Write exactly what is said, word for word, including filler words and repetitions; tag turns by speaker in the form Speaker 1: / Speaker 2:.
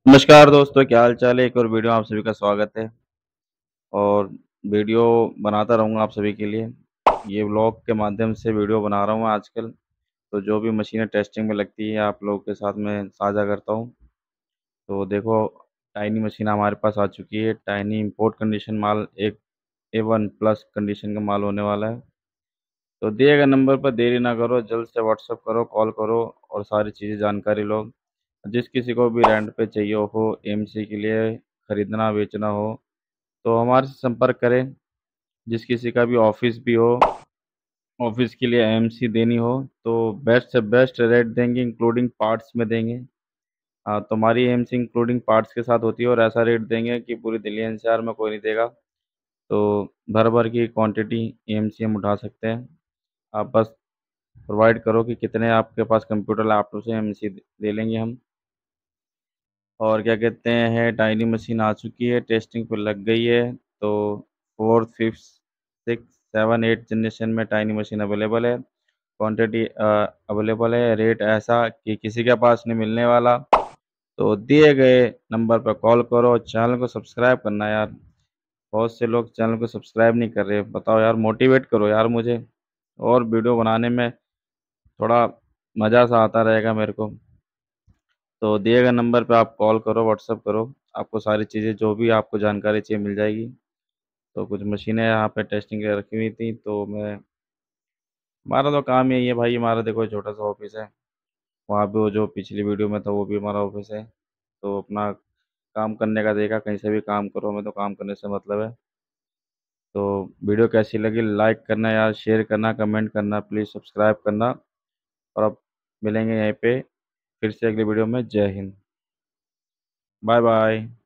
Speaker 1: नमस्कार दोस्तों, क्या हाल चाल है। एक और वीडियो में आप सभी का स्वागत है। और वीडियो बनाता रहूँगा आप सभी के लिए। ये व्लॉग के माध्यम से वीडियो बना रहा हूँ आजकल। तो जो भी मशीनें टेस्टिंग में लगती है आप लोगों के साथ मैं साझा करता हूँ। तो देखो, टाइनी मशीन हमारे पास आ चुकी है। टाइनी इम्पोर्ट कंडीशन माल, एक ए वन प्लस कंडीशन का माल होने वाला है। तो दिए गए नंबर पर देरी ना करो, जल्द से व्हाट्सएप करो, कॉल करो और सारी चीज़ें जानकारी लो। जिस किसी को भी रेंट पे चाहिए हो, एमसी के लिए खरीदना बेचना हो, तो हमारे से संपर्क करें। जिस किसी का भी ऑफिस भी हो, ऑफिस के लिए एमसी देनी हो, तो बेस्ट से बेस्ट रेट देंगे, इंक्लूडिंग पार्ट्स में देंगे। हाँ, तो हमारी एमसी इंक्लूडिंग पार्ट्स के साथ होती है और ऐसा रेट देंगे कि पूरी दिल्ली एनसीआर में कोई नहीं देगा। तो भर भर की क्वांटिटी एमसी हम उठा सकते हैं। आप बस प्रोवाइड करो कि कितने आपके पास कंप्यूटर लैपटॉप से एमसी दे लेंगे हम। और क्या कहते हैं, टाइनी मशीन आ चुकी है, टेस्टिंग पे लग गई है। तो fourth, fifth, six, seven, eight generation में टाइनी मशीन अवेलेबल है। क्वांटिटी अवेलेबल है। रेट ऐसा कि किसी के पास नहीं मिलने वाला। तो दिए गए नंबर पर कॉल करो। चैनल को सब्सक्राइब करना यार। बहुत से लोग चैनल को सब्सक्राइब नहीं कर रहे। बताओ यार, मोटिवेट करो यार मुझे, और वीडियो बनाने में थोड़ा मज़ा सा आता रहेगा मेरे को। तो दिए गए नंबर पे आप कॉल करो, व्हाट्सअप करो। आपको सारी चीज़ें जो भी आपको जानकारी चाहिए मिल जाएगी। तो कुछ मशीनें यहाँ पे टेस्टिंग के लिए रखी हुई थी, तो मैं हमारा तो काम यही है भाई। हमारा देखो छोटा सा ऑफिस है। वहाँ पे वो जो पिछली वीडियो में था वो भी हमारा ऑफिस है। तो अपना काम करने का देखा, कहीं से भी काम करो, हमें तो काम करने से मतलब है। तो वीडियो कैसी लगी लाइक करना यार, शेयर करना, कमेंट करना, प्लीज़ सब्सक्राइब करना। और अब मिलेंगे यहीं पे फिर से अगली वीडियो में। जय हिंद। Bye bye.